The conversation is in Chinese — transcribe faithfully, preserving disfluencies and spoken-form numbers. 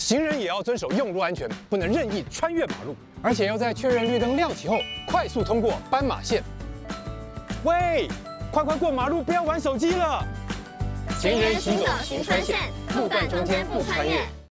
行人也要遵守用路安全，不能任意穿越马路，而且要在确认绿灯亮起后快速通过斑马线。喂，快快过马路，不要玩手机了。 行人行走行穿线，路段中间不穿越。